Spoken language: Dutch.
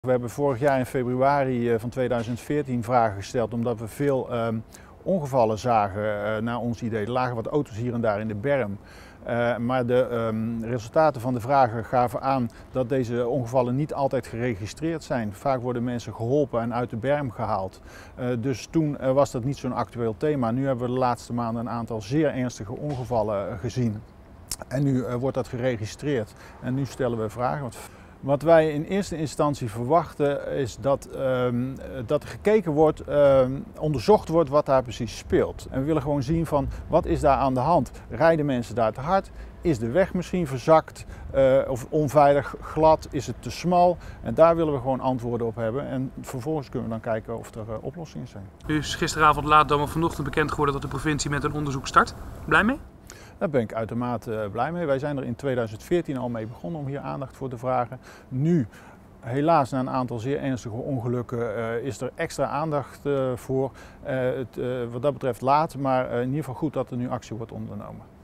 We hebben vorig jaar in februari van 2014 vragen gesteld omdat we veel ongevallen zagen naar ons idee. Er lagen wat auto's hier en daar in de berm. Maar de resultaten van de vragen gaven aan dat deze ongevallen niet altijd geregistreerd zijn. Vaak worden mensen geholpen en uit de berm gehaald. Dus toen was dat niet zo'n actueel thema. Nu hebben we de laatste maanden een aantal zeer ernstige ongevallen gezien. En nu wordt dat geregistreerd en nu stellen we vragen. Wat wij in eerste instantie verwachten is dat er gekeken wordt, onderzocht wordt wat daar precies speelt. En we willen gewoon zien van wat is daar aan de hand. Rijden mensen daar te hard? Is de weg misschien verzakt of onveilig glad? Is het te smal? En daar willen we gewoon antwoorden op hebben. En vervolgens kunnen we dan kijken of er oplossingen zijn. U is gisteravond laat dan vanochtend bekend geworden dat de provincie met een onderzoek start. Blij mee? Daar ben ik uitermate blij mee. Wij zijn er in 2014 al mee begonnen om hier aandacht voor te vragen. Nu, helaas na een aantal zeer ernstige ongelukken, is er extra aandacht voor. Wat dat betreft laat, maar in ieder geval goed dat er nu actie wordt ondernomen.